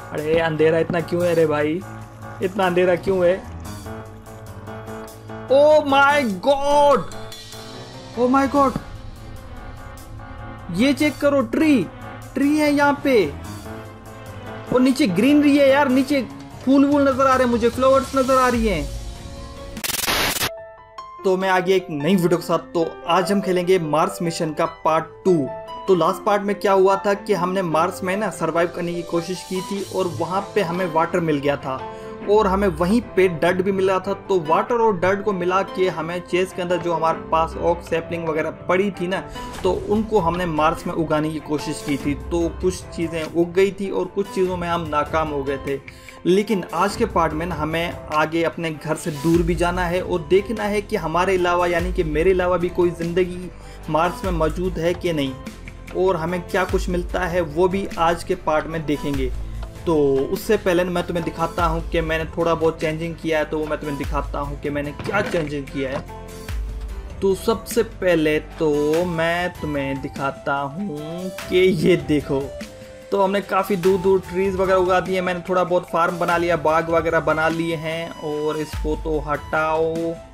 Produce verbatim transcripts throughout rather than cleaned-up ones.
अरे अंधेरा इतना क्यों है रे भाई, इतना अंधेरा क्यों है? Oh my God, oh my God, ये चेक करो, ट्री ट्री है यहाँ पे, और नीचे ग्रीनरी है यार, नीचे फूल वूल नजर आ रहे हैं मुझे, फ्लावर्स नजर आ रही हैं। तो मैं आगे एक नई वीडियो के साथ, तो आज हम खेलेंगे मार्स मिशन का पार्ट टू। तो लास्ट पार्ट में क्या हुआ था कि हमने मार्स में ना सरवाइव करने की कोशिश की थी और वहाँ पे हमें वाटर मिल गया था और हमें वहीं पे डर्ट भी मिला था। तो वाटर और डर्ट को मिला के हमें चेस के अंदर जो हमारे पास ओक सैपलिंग वगैरह पड़ी थी ना, तो उनको हमने मार्स में उगाने की कोशिश की थी। तो कुछ चीज़ें उग गई थी और कुछ चीज़ों में हम नाकाम हो गए थे। लेकिन आज के पार्ट में ना हमें आगे अपने घर से दूर भी जाना है और देखना है कि हमारे अलावा यानी कि मेरे अलावा भी कोई ज़िंदगी मार्स में मौजूद है कि नहीं, और हमें क्या कुछ मिलता है वो भी आज के पार्ट में देखेंगे। तो उससे पहले मैं तुम्हें दिखाता हूँ कि मैंने थोड़ा बहुत चेंजिंग किया है, तो वो मैं तुम्हें दिखाता हूँ कि मैंने क्या चेंजिंग किया है। तो सबसे पहले तो मैं तुम्हें दिखाता हूँ कि ये देखो, तो हमने काफ़ी दूर दूर ट्रीज़ वगैरह उगा दिए। मैंने थोड़ा बहुत फार्म बना लिया, बाग वगैरह बना लिए हैं। और इसको तो हटाओ,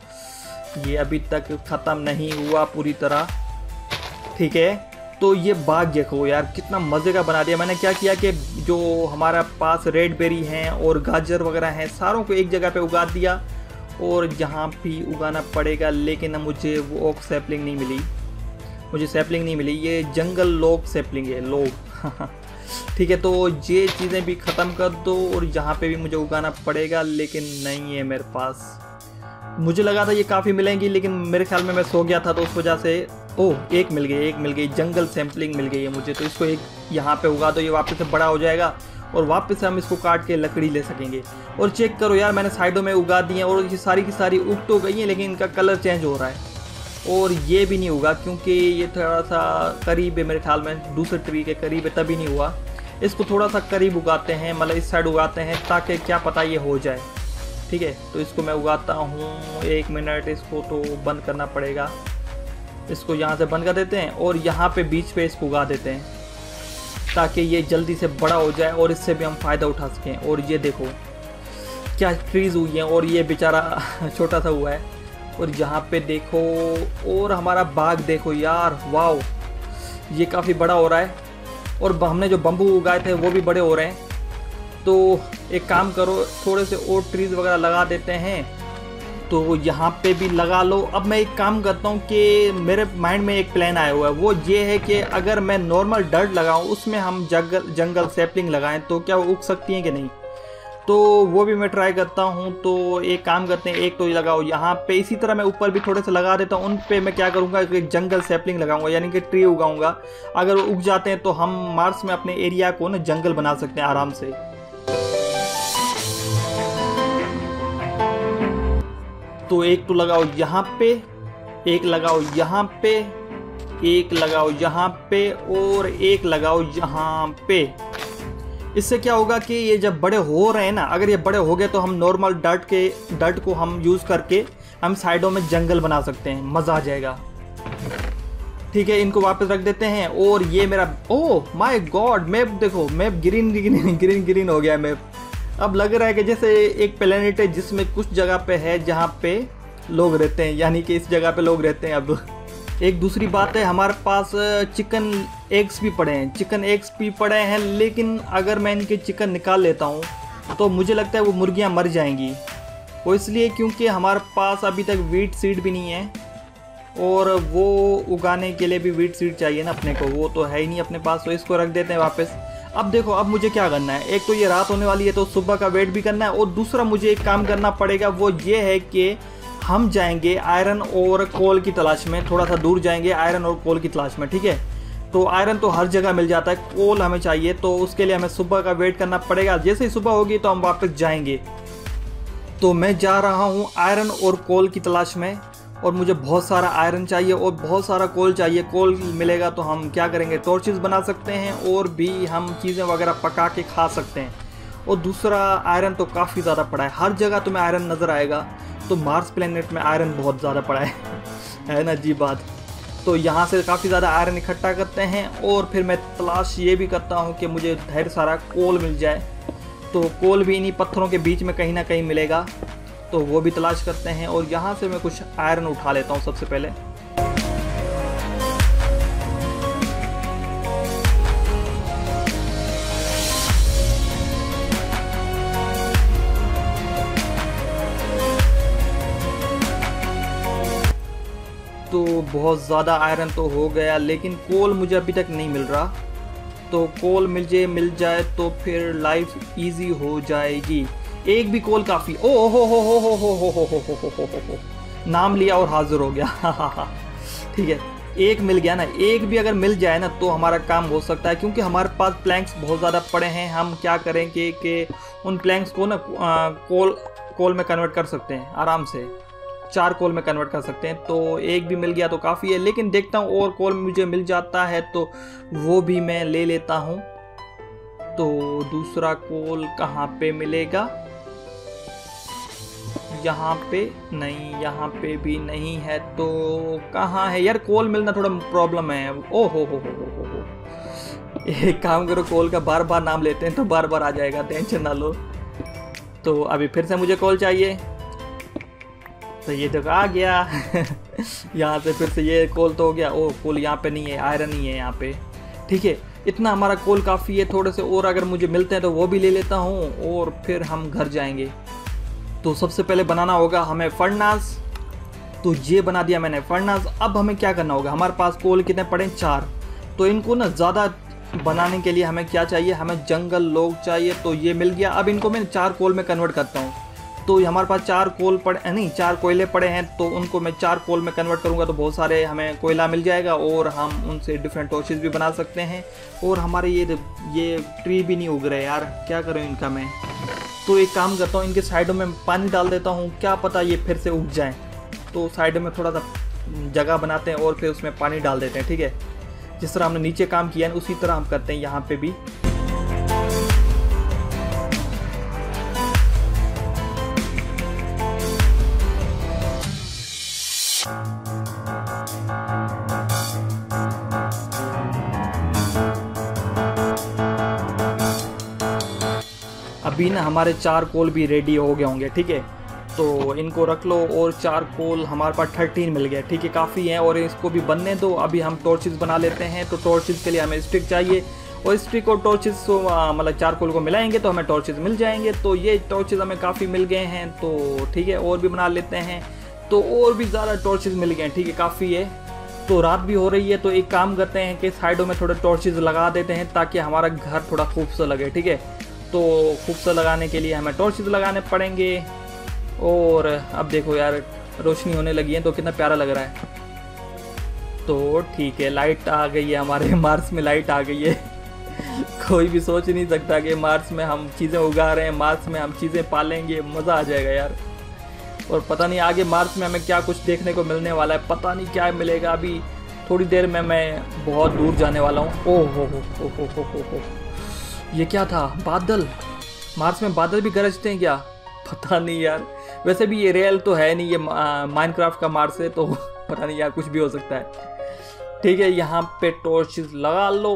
ये अभी तक ख़त्म नहीं हुआ पूरी तरह, ठीक है। तो ये बाग देखो यार, कितना मज़े का बना दिया। मैंने क्या किया कि जो हमारा पास रेड बेरी हैं और गाजर वगैरह हैं, सारों को एक जगह पे उगा दिया। और यहाँ भी उगाना पड़ेगा, लेकिन मुझे वो ओक सैपलिंग नहीं मिली, मुझे सैपलिंग नहीं मिली, ये जंगल लोग सैपलिंग है, लोग ठीक है। तो ये चीज़ें भी ख़त्म कर दो और यहाँ पे भी मुझे उगाना पड़ेगा, लेकिन नहीं है मेरे पास। मुझे लगा था ये काफ़ी मिलेंगी, लेकिन मेरे ख्याल में मैं सो गया था, तो उस वजह से ओह एक मिल गई, एक मिल गई, जंगल सैम्पलिंग मिल गई है मुझे। तो इसको एक यहाँ पे उगा दो, ये वापस से बड़ा हो जाएगा और वापस से हम इसको काट के लकड़ी ले सकेंगे। और चेक करो यार, मैंने साइडों में उगा दी हैं और ये सारी की सारी उग तो गई हैं, लेकिन इनका कलर चेंज हो रहा है। और ये भी नहीं हुआ क्योंकि ये थोड़ा सा करीब है, मेरे ख्याल में दूसरे ट्री के करीब है, तभी नहीं हुआ। इसको थोड़ा सा करीब उगाते हैं, मतलब इस साइड उगाते हैं, ताकि क्या पता ये हो जाए, ठीक है। तो इसको मैं उगाता हूँ, एक मिनट, इसको तो बंद करना पड़ेगा। इसको यहाँ से बंद कर देते हैं और यहाँ पे बीच पे इसको उगा देते हैं, ताकि ये जल्दी से बड़ा हो जाए और इससे भी हम फ़ायदा उठा सकें। और ये देखो क्या ट्रीज़ हुई हैं, और ये बेचारा छोटा सा हुआ है। और यहाँ पे देखो, और हमारा बाग देखो यार, वाओ, ये काफ़ी बड़ा हो रहा है। और हमने जो बम्बू उगाए थे वो भी बड़े हो रहे हैं। तो एक काम करो, थोड़े से और ट्रीज़ वगैरह लगा देते हैं, तो यहाँ पे भी लगा लो। अब मैं एक काम करता हूँ कि मेरे माइंड में एक प्लान आया हुआ है, वो ये है कि अगर मैं नॉर्मल डर्ट लगाऊँ, उसमें हम जंगल जंगल सैपलिंग लगाएं, तो क्या वो उग सकती हैं कि नहीं। तो वो भी मैं ट्राई करता हूँ। तो एक काम करते हैं, एक तो लगाओ यहाँ पे, इसी तरह मैं ऊपर भी थोड़े से लगा देता हूँ। उन पे मैं क्या करूँगा कि जंगल सैपलिंग लगाऊंगा, यानी कि ट्री उगाऊंगा। अगर वो उग जाते हैं तो हम मार्स में अपने एरिया को ना जंगल बना सकते हैं आराम से। तो एक तो लगाओ यहाँ पे, एक लगाओ यहाँ पे, एक लगाओ यहाँ पे, और एक लगाओ यहाँ पे। इससे क्या होगा कि ये जब बड़े हो रहे हैं ना, अगर ये बड़े हो गए तो हम नॉर्मल डर्ट के डर्ट को हम यूज़ करके हम साइडों में जंगल बना सकते हैं, मज़ा आ जाएगा, ठीक है। इनको वापस रख देते हैं। और ये मेरा, ओह माय गॉड, मैप देखो, map green green green green हो गया मैप। अब लग रहा है कि जैसे एक प्लेनेट है जिसमें कुछ जगह पे है जहाँ पे लोग रहते हैं, यानी कि इस जगह पे लोग रहते हैं। अब एक दूसरी बात है, हमारे पास चिकन एग्स भी पड़े हैं, चिकन एग्स भी पड़े हैं, लेकिन अगर मैं इनके चिकन निकाल लेता हूँ तो मुझे लगता है वो मुर्गियाँ मर जाएंगी। वो इसलिए क्योंकि हमारे पास अभी तक वीट सीड भी नहीं है, और वो उगाने के लिए भी वीट सीड चाहिए ना अपने को, वो तो है ही नहीं अपने पास। तो इसको रख देते हैं वापस। अब देखो, अब मुझे क्या करना है, एक तो ये रात होने वाली है तो सुबह का वेट भी करना है, और दूसरा मुझे एक काम करना पड़ेगा, वो ये है कि हम जाएंगे आयरन और कोल की तलाश में, थोड़ा सा दूर जाएंगे आयरन और कोल की तलाश में, ठीक है। तो आयरन तो हर जगह मिल जाता है, कोल हमें चाहिए, तो उसके लिए हमें सुबह का वेट करना पड़ेगा। जैसे ही सुबह होगी तो हम वापस जाएंगे। तो मैं जा रहा हूँ आयरन और कोल की तलाश में, और मुझे बहुत सारा आयरन चाहिए और बहुत सारा कोल चाहिए। कोल मिलेगा तो हम क्या करेंगे, टॉर्चेस बना सकते हैं और भी हम चीज़ें वगैरह पका के खा सकते हैं। और दूसरा, आयरन तो काफ़ी ज़्यादा पड़ा है, हर जगह तुम्हें आयरन नज़र आएगा। तो मार्स प्लेनेट में आयरन बहुत ज़्यादा पड़ा है है ना जी बात। तो यहाँ से काफ़ी ज़्यादा आयरन इकट्ठा करते हैं, और फिर मैं तलाश ये भी करता हूँ कि मुझे ढेर सारा कोल मिल जाए। तो कोल भी इन्हीं पत्थरों के बीच में कहीं ना कहीं मिलेगा, तो वो भी तलाश करते हैं। और यहाँ से मैं कुछ आयरन उठा लेता हूँ सबसे पहले। तो बहुत ज़्यादा आयरन तो हो गया, लेकिन कोल मुझे अभी तक नहीं मिल रहा। तो कोल मिल जाए मिल जाए तो फिर लाइफ इजी हो जाएगी। एक भी कोल काफ़ी। ओ हो हो हो हो हो हो हो हो हो हो हो हो नाम लिया और हाजिर हो गया। ठीक है, एक मिल गया ना। एक भी अगर मिल जाए ना तो हमारा काम हो सकता है, क्योंकि हमारे पास प्लैंक्स बहुत ज़्यादा पड़े हैं। हम क्या करेंगे कि उन प्लैंक्स को ना कोल कोल में कन्वर्ट कर सकते हैं आराम से, चार कोल में कन्वर्ट कर सकते हैं। तो एक भी मिल गया तो काफ़ी है, लेकिन देखता हूँ और कोल मुझे मिल जाता है तो वो भी मैं ले लेता हूँ। तो दूसरा कोल कहाँ पे मिलेगा? यहाँ पे नहीं, यहाँ पे भी नहीं है। तो कहाँ है यार? कोल मिलना थोड़ा प्रॉब्लम है। ओ हो हो हो हो हो एक काम करो, कोल का बार बार नाम लेते हैं तो बार बार आ जाएगा, टेंशन ना लो। तो अभी फिर से मुझे कोल चाहिए, तो ये तो आ गया। यहाँ से फिर से ये कोल तो हो गया। ओ कोल यहाँ पे नहीं है, आयरन ही है यहाँ पे। ठीक है, इतना हमारा कोल काफ़ी है। थोड़े से और अगर मुझे मिलते हैं तो वो भी ले लेता हूँ और फिर हम घर जाएंगे। तो सबसे पहले बनाना होगा हमें फर्नास। तो ये बना दिया मैंने फर्नास। अब हमें क्या करना होगा? हमारे पास कोल कितने पड़े? चार। तो इनको ना ज़्यादा बनाने के लिए हमें क्या चाहिए? हमें जंगल लोग चाहिए। तो ये मिल गया। अब इनको मैं चार कोल में कन्वर्ट करता हूँ। तो हमारे पास चार कोल पड़े नहीं चार कोयले पड़े हैं, तो उनको मैं चार कोल में कन्वर्ट करूँगा तो बहुत सारे हमें कोयला मिल जाएगा और हम उनसे डिफरेंट टॉर्चेस भी बना सकते हैं। और हमारे ये ये ट्री भी नहीं उग रहे यार, क्या करूँ इनका मैं? तो एक काम करता हूँ, इनके साइडों में पानी डाल देता हूँ, क्या पता ये फिर से उग जाएँ। तो साइडों में थोड़ा सा जगह बनाते हैं और फिर उसमें पानी डाल देते हैं। ठीक है, जिस तरह हमने नीचे काम किया है उसी तरह हम करते हैं यहाँ पे भी। अभी ना हमारे चार कोल भी रेडी हो गए होंगे। ठीक है, तो इनको रख लो और चार कोल हमारे पास थर्टीन मिल गए। ठीक है, काफ़ी है और इसको भी बनने दो। अभी हम टॉर्चेस बना लेते हैं। तो टॉर्चेस के लिए हमें स्टिक चाहिए और स्टिक और टॉर्चेस मतलब चार कोल को मिलाएंगे तो हमें टॉर्चेस मिल जाएंगे। तो ये टॉर्चेस हमें काफ़ी मिल गए हैं। तो ठीक है, और भी बना लेते हैं। तो और भी ज़्यादा टॉर्चेस मिल गए हैं। ठीक है, काफ़ी है। तो रात भी हो रही है, तो एक काम करते हैं कि साइडों में थोड़े टॉर्चेस लगा देते हैं ताकि हमारा घर थोड़ा खूबसूरत लगे। ठीक है, तो खूबसूरत लगाने के लिए हमें टॉर्चेस लगाने पड़ेंगे। और अब देखो यार, रोशनी होने लगी है तो कितना प्यारा लग रहा है। तो ठीक है, लाइट आ गई है, हमारे मार्स में लाइट आ गई है। कोई भी सोच नहीं सकता कि मार्स में हम चीज़ें उगा रहे हैं, मार्स में हम चीज़ें पालेंगे, मज़ा आ जाएगा यार। और पता नहीं आगे मार्स में हमें क्या कुछ देखने को मिलने वाला है, पता नहीं क्या मिलेगा। अभी थोड़ी देर में मैं बहुत दूर जाने वाला हूँ। ओह हो हो हो हो हो हो हो ये क्या था? बादल? मार्स में बादल भी गरजते हैं क्या? पता नहीं यार। वैसे भी ये रियल तो है नहीं, ये माइनक्राफ्ट का मार्स है, तो पता नहीं यार, कुछ भी हो सकता है। ठीक है, यहाँ पे टॉर्चेस लगा लो।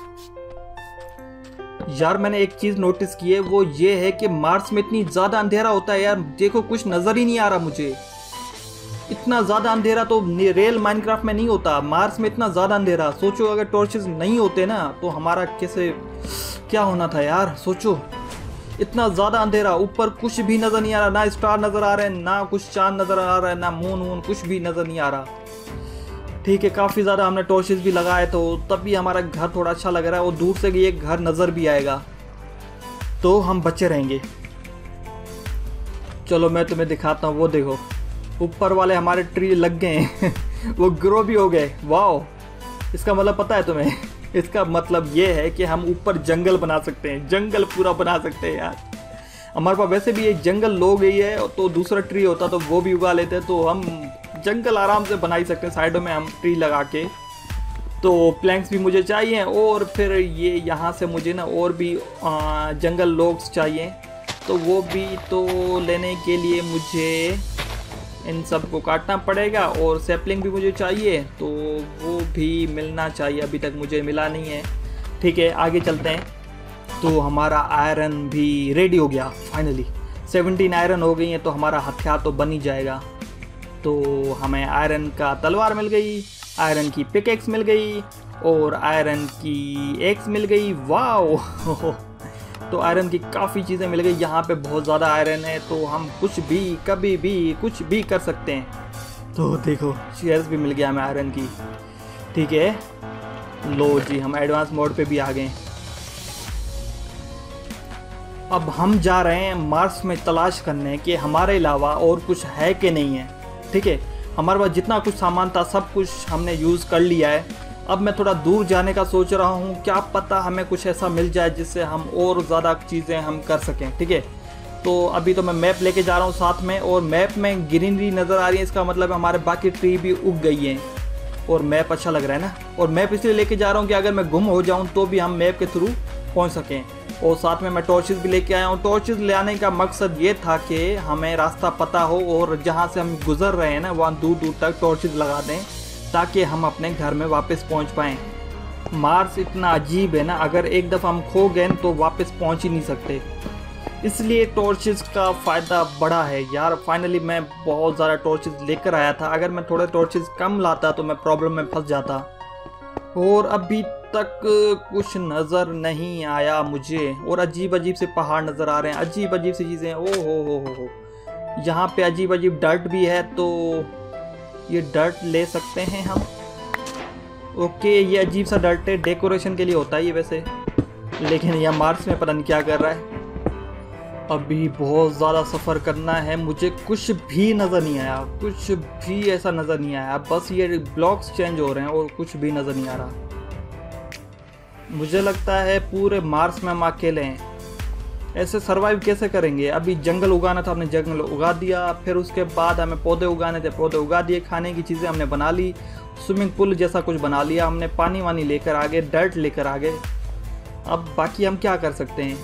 यार मैंने एक चीज नोटिस की है, वो ये है कि मार्स में इतनी ज्यादा अंधेरा होता है यार। देखो, कुछ नजर ही नहीं आ रहा मुझे। इतना ज्यादा अंधेरा तो रियल माइनक्राफ्ट में नहीं होता, मार्स में इतना ज्यादा अंधेरा। सोचो अगर टॉर्चेस नहीं होते ना तो हमारा कैसे क्या होना था यार। सोचो, इतना ज़्यादा अंधेरा, ऊपर कुछ भी नज़र नहीं आ रहा, ना स्टार नज़र आ रहे हैं, ना कुछ चांद नज़र आ रहा है, ना मून वून, कुछ भी नज़र नहीं आ रहा। ठीक है, काफ़ी ज़्यादा हमने टॉर्चेस भी लगाए तो तब भी हमारा घर थोड़ा अच्छा लग रहा है और दूर से ये घर नज़र भी आएगा तो हम बचे रहेंगे। चलो मैं तुम्हें दिखाता हूँ। वो देखो, ऊपर वाले हमारे ट्री लग गए हैं। वो ग्रो भी हो गए। वाओ, इसका मतलब पता है तुम्हें? इसका मतलब ये है कि हम ऊपर जंगल बना सकते हैं, जंगल पूरा बना सकते हैं यार। हमारे पास वैसे भी एक जंगल लो गई है, तो दूसरा ट्री होता तो वो भी उगा लेते, तो हम जंगल आराम से बना ही सकते हैं। साइडों में हम ट्री लगा के। तो प्लैंक्स भी मुझे चाहिए और फिर ये यहाँ से मुझे ना और भी आ, जंगल लोग्स चाहिए, तो वो भी तो लेने के लिए मुझे इन सब को काटना पड़ेगा। और सैपलिंग भी मुझे चाहिए, तो वो भी मिलना चाहिए, अभी तक मुझे मिला नहीं है। ठीक है, आगे चलते हैं। तो हमारा आयरन भी रेडी हो गया फाइनली। सेवनटीन आयरन हो गई हैं तो हमारा हथियार तो बन ही जाएगा। तो हमें आयरन का तलवार मिल गई, आयरन की पिकैक्स मिल गई और आयरन की एक्स मिल गई। वाओ तो आयरन की काफ़ी चीज़ें मिल गई। यहाँ पे बहुत ज़्यादा आयरन है तो हम कुछ भी कभी भी कुछ भी कर सकते हैं। तो देखो चेयर्स भी मिल गया हमें आयरन की। ठीक है, लो जी हम एडवांस मोड पे भी आ गए। अब हम जा रहे हैं मार्स में तलाश करने कि हमारे अलावा और कुछ है कि नहीं है। ठीक है, हमारे पास जितना कुछ सामान था सब कुछ हमने यूज़ कर लिया है। अब मैं थोड़ा दूर जाने का सोच रहा हूँ, क्या पता हमें कुछ ऐसा मिल जाए जिससे हम और ज़्यादा चीज़ें हम कर सकें। ठीक है, तो अभी तो मैं मैप लेके जा रहा हूँ साथ में, और मैप में ग्रीनरी नज़र आ रही है, इसका मतलब हमारे बाकी ट्री भी उग गई हैं और मैप अच्छा लग रहा है ना। और मैप इसलिए लेके जा रहा हूँ कि अगर मैं गुम हो जाऊँ तो भी हम मैप के थ्रू पहुँच सकें। और साथ में मैं टॉर्चेस भी लेके आया हूँ। टॉर्चेस ले आने का मकसद ये था कि हमें रास्ता पता हो और जहाँ से हम गुजर रहे हैं ना वहाँ दूर दूर तक टॉर्चेस लगा दें ताकि हम अपने घर में वापस पहुँच पाएँ। मार्स इतना अजीब है ना, अगर एक दफ़ा हम खो गए तो वापस पहुँच ही नहीं सकते, इसलिए टॉर्चेस का फ़ायदा बड़ा है यार। फाइनली मैं बहुत ज़्यादा टॉर्चेस लेकर आया था, अगर मैं थोड़े टॉर्चेस कम लाता तो मैं प्रॉब्लम में फंस जाता। और अभी तक कुछ नज़र नहीं आया मुझे, और अजीब अजीब से पहाड़ नज़र आ रहे हैं, अजीब अजीब सी चीज़ें। ओ हो हो हो हो यहाँ पे अजीब अजीब डर्ट भी है, तो ये डर्ट ले सकते हैं हम। ओके, ये अजीब सा डर्ट है, डेकोरेशन के लिए होता है ये वैसे, लेकिन यह मार्स में पता नहीं क्या कर रहा है। अभी बहुत ज़्यादा सफ़र करना है, मुझे कुछ भी नज़र नहीं आया, कुछ भी ऐसा नज़र नहीं आया। बस ये ब्लॉक्स चेंज हो रहे हैं और कुछ भी नज़र नहीं आ रहा। मुझे लगता है पूरे मार्स में हम अकेले हैं, ऐसे सरवाइव कैसे करेंगे। अभी जंगल उगाना था, हमने जंगल उगा दिया, फिर उसके बाद हमें पौधे उगाने थे, पौधे उगा दिए, खाने की चीज़ें हमने बना ली, स्विमिंग पूल जैसा कुछ बना लिया हमने, पानी वानी लेकर आ गए, डर्ट लेकर आ गए। अब बाकी हम क्या कर सकते हैं।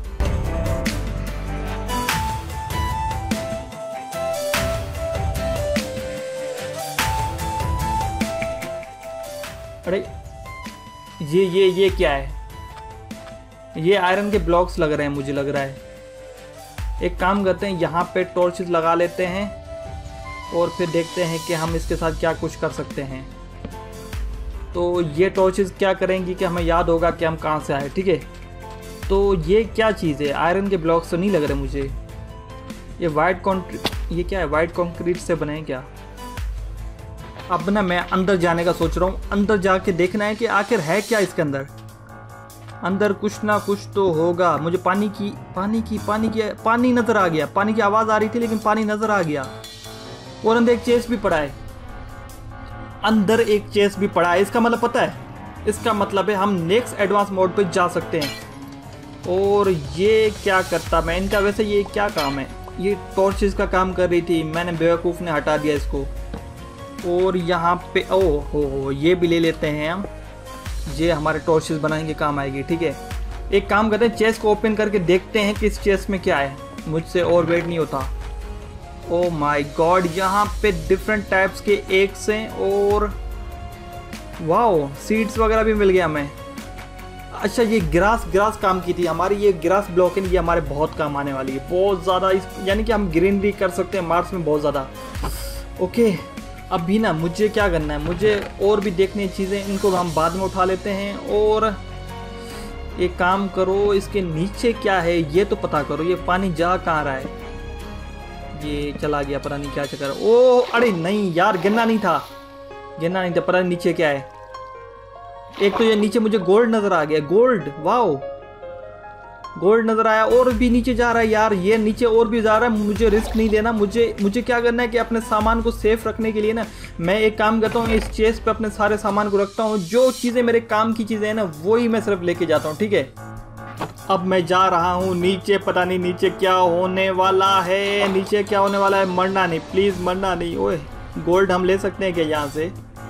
अरे ये ये ये क्या है, ये आयरन के ब्लॉक्स लग रहे हैं मुझे लग रहा है। एक काम करते हैं, यहाँ पे टॉर्चेस लगा लेते हैं और फिर देखते हैं कि हम इसके साथ क्या कुछ कर सकते हैं। तो ये टॉर्चेस क्या करेंगी कि हमें याद होगा कि हम कहाँ से आए। ठीक है, तो ये क्या चीज़ है, आयरन के ब्लॉक्स तो नहीं लग रहे मुझे। ये वाइट कॉन्क्रीट, ये क्या है, वाइट कॉन्क्रीट से बने हैं क्या। अब ना मैं अंदर जाने का सोच रहा हूँ, अंदर जाके देखना है कि आखिर है क्या इसके अंदर। अंदर कुछ ना कुछ तो होगा। मुझे पानी की पानी की पानी की पानी नज़र आ गया, पानी की आवाज़ आ रही थी लेकिन पानी नज़र आ गया। और अंदर एक चेस्ट भी पड़ा है, अंदर एक चेस्ट भी पड़ा है। इसका मतलब पता है, इसका मतलब है हम नेक्स्ट एडवांस मोड पे जा सकते हैं। और ये क्या करता मैं इनका, वैसे ये क्या काम है, ये टॉर्चेस का काम कर रही थी, मैंने बेवकूफ़ ने हटा दिया इसको। और यहाँ पे ओ हो हो ये भी ले लेते हैं हम, ये हमारे टॉर्चेस बनाएंगे काम आएगी। ठीक है, एक काम करते हैं, चेस्ट को ओपन करके देखते हैं कि इस चेस्ट में क्या है। मुझसे और वेट नहीं होता। ओ माय गॉड, यहाँ पे डिफरेंट टाइप्स के एग्स हैं और वाओ सीड्स वगैरह भी मिल गया हमें। अच्छा, ये ग्रास ग्रास काम की थी हमारी, ये ग्रास ब्लॉक है, ये हमारे बहुत काम आने वाली है, बहुत ज़्यादा। इस यानी कि हम ग्रीनरी कर सकते हैं मार्स में बहुत ज़्यादा। ओके, अभी ना मुझे क्या करना है, मुझे और भी देखनी चीज़ें, इनको हम बाद में उठा लेते हैं। और एक काम करो, इसके नीचे क्या है ये तो पता करो, ये पानी जा कहाँ रहा है। ये चला गया, पता नहीं क्या चक्कर। ओ अरे नहीं यार, गिरना नहीं था, गिरना नहीं था, पता नहीं नीचे क्या है। एक तो ये नीचे मुझे गोल्ड नज़र आ गया, गोल्ड, वाओ गोल्ड नज़र आया। और भी नीचे जा रहा है यार, ये नीचे और भी जा रहा है। मुझे रिस्क नहीं देना, मुझे मुझे क्या करना है कि अपने सामान को सेफ रखने के लिए ना मैं एक काम करता हूँ, इस चेस्ट पे अपने सारे सामान को रखता हूँ। जो चीज़ें मेरे काम की चीज़ें हैं ना वही मैं सिर्फ लेके जाता हूँ। ठीक है, अब मैं जा रहा हूँ नीचे, पता नहीं नीचे क्या होने वाला है, नीचे क्या होने वाला है। मरना नहीं प्लीज़, मरना नहीं। ओए गोल्ड हम ले सकते हैं क्या यहाँ से,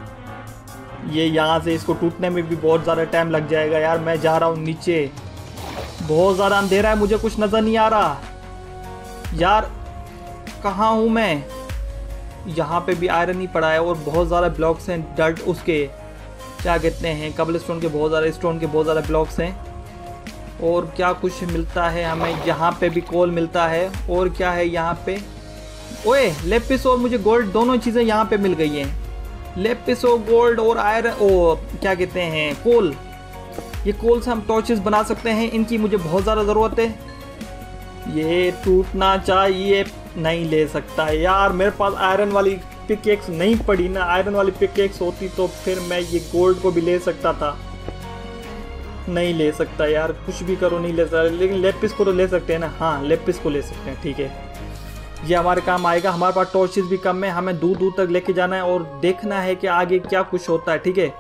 ये यहाँ से इसको टूटने में भी बहुत ज़्यादा टाइम लग जाएगा यार। मैं जा रहा हूँ नीचे, बहुत ज़्यादा अंधेरा है, मुझे कुछ नज़र नहीं आ रहा यार, कहाँ हूँ मैं। यहाँ पे भी आयरन ही पड़ा है और बहुत ज़्यादा ब्लॉक्स हैं, डर्ट उसके क्या कहते हैं, कबल स्टोन के, बहुत ज़्यादा स्टोन के बहुत ज़्यादा ब्लॉक्स हैं। और क्या कुछ मिलता है हमें, यहाँ पे भी कोल मिलता है। और क्या है यहाँ पे, ओए लेपिस और मुझे गोल्ड दोनों चीज़ें यहाँ पे मिल गई हैं। लेपिस और गोल्ड और आयरन, ओ क्या कहते हैं, कोल। ये कोल से हम टॉर्चेस बना सकते हैं, इनकी मुझे बहुत ज़्यादा ज़रूरत है। ये टूटना चाहिए, नहीं ले सकता यार, मेरे पास आयरन वाली पिकेक्स नहीं पड़ी ना। आयरन वाली पिकेक्स होती तो फिर मैं ये गोल्ड को भी ले सकता था। नहीं ले सकता यार, कुछ भी करो नहीं ले सकता। लेकिन लेपिस को तो ले सकते हैं ना, हाँ लेपिस को ले सकते हैं, ठीक है ये हमारे काम आएगा। हमारे पास टॉर्चेस भी कम है, हमें दूर दूर तक लेके जाना है और देखना है कि आगे क्या कुछ होता है, ठीक है।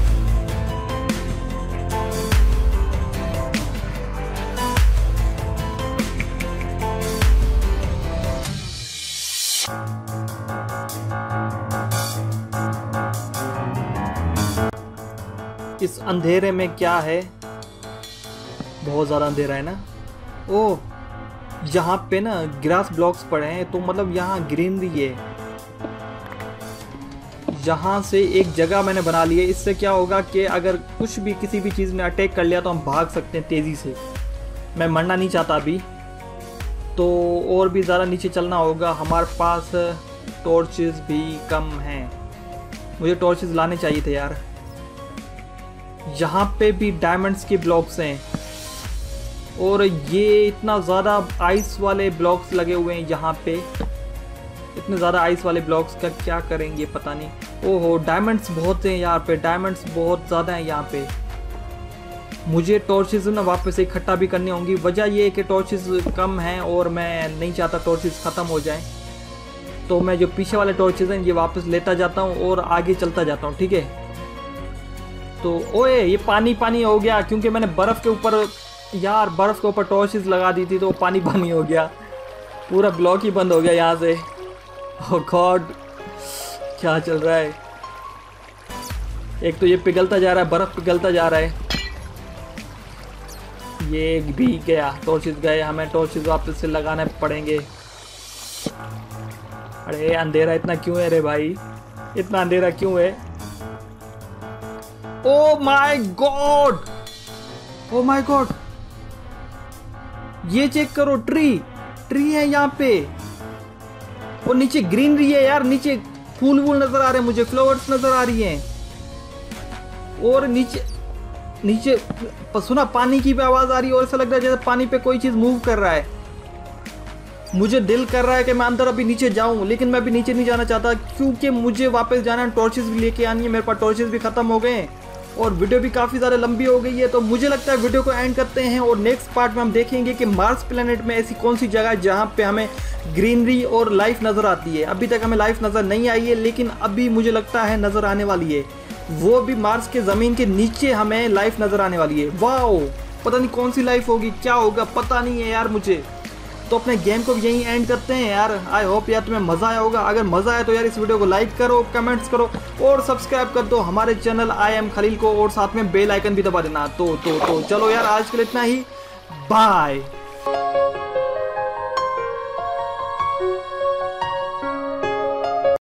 इस अंधेरे में क्या है, बहुत ज़्यादा अंधेरा है ना। ओह यहाँ पे ना ग्रास ब्लॉक्स पड़े हैं, तो मतलब यहाँ ग्रीनरी है। यहाँ से एक जगह मैंने बना ली है, इससे क्या होगा कि अगर कुछ भी किसी भी चीज़ ने अटैक कर लिया तो हम भाग सकते हैं तेज़ी से। मैं मरना नहीं चाहता अभी, तो और भी ज़्यादा नीचे चलना होगा। हमारे पास टॉर्चेस भी कम हैं, मुझे टॉर्चेस लाने चाहिए थे यार। यहाँ पे भी डायमंड्स के ब्लॉक्स हैं और ये इतना ज़्यादा आइस वाले ब्लॉक्स लगे हुए हैं यहाँ पे। इतने ज़्यादा आइस वाले ब्लॉक्स का क्या करेंगे पता नहीं। ओहो डायमंड्स बहुत हैं यहाँ पे, डायमंड्स बहुत ज़्यादा हैं यहाँ पे। मुझे टॉर्चेस ना वापस इकट्ठा भी करनी होंगी। वजह ये है कि टॉर्चेस कम हैं और मैं नहीं चाहता टॉर्चेस ख़त्म हो जाएं, तो मैं जो पीछे वाले टॉर्चेस हैं ये वापस लेता जाता हूँ और आगे चलता जाता हूँ, ठीक है। तो ओए ये पानी पानी हो गया, क्योंकि मैंने बर्फ़ के ऊपर यार बर्फ़ के ऊपर टॉर्चेस लगा दी थी, तो पानी पानी हो गया, पूरा ब्लॉक ही बंद हो गया यहाँ से। ओह गॉड क्या चल रहा है। एक तो ये पिघलता जा रहा है, बर्फ़ पिघलता जा रहा है। ये भी गया, टॉर्चेस गए, हमें टॉर्चेस वापस से लगाने पड़ेंगे। अरे अंधेरा इतना क्यों है रे भाई, इतना अंधेरा क्यों है। Oh my God, oh my God, ये चेक करो, ट्री ट्री है यहाँ पे और नीचे ग्रीनरी है यार। नीचे फूल वूल नजर आ रहे हैं मुझे, फ्लावर्स नजर आ रही हैं। और नीचे नीचे सुना पानी की भी आवाज आ रही है और ऐसा लग रहा है जैसे पानी पे कोई चीज मूव कर रहा है। मुझे दिल कर रहा है कि मैं अंदर अभी नीचे जाऊं, लेकिन मैं अभी नीचे नहीं जाना चाहता क्योंकि मुझे वापस जाना है। टॉर्चेस भी लेके आनी है, मेरे पास टॉर्चेस भी खत्म हो गए हैं और वीडियो भी काफ़ी ज़्यादा लंबी हो गई है। तो मुझे लगता है वीडियो को एंड करते हैं और नेक्स्ट पार्ट में हम देखेंगे कि मार्स प्लेनेट में ऐसी कौन सी जगह है जहाँ पे हमें ग्रीनरी और लाइफ नज़र आती है। अभी तक हमें लाइफ नज़र नहीं आई है, लेकिन अभी मुझे लगता है नज़र आने वाली है। वो भी मार्स के ज़मीन के नीचे हमें लाइफ नज़र आने वाली है। वाओ, पता नहीं कौन सी लाइफ होगी, क्या होगा पता नहीं है यार मुझे। तो अपने गेम को यहीं एंड करते हैं यार। आई होप यार तुम्हें मज़ा आया होगा। अगर मज़ा आया तो यार इस वीडियो को लाइक करो, कमेंट्स करो और सब्सक्राइब कर दो हमारे चैनल आई एम खलील को, और साथ में बेल आइकन भी दबा देना। तो तो तो चलो यार आज के लिए इतना ही, बाय।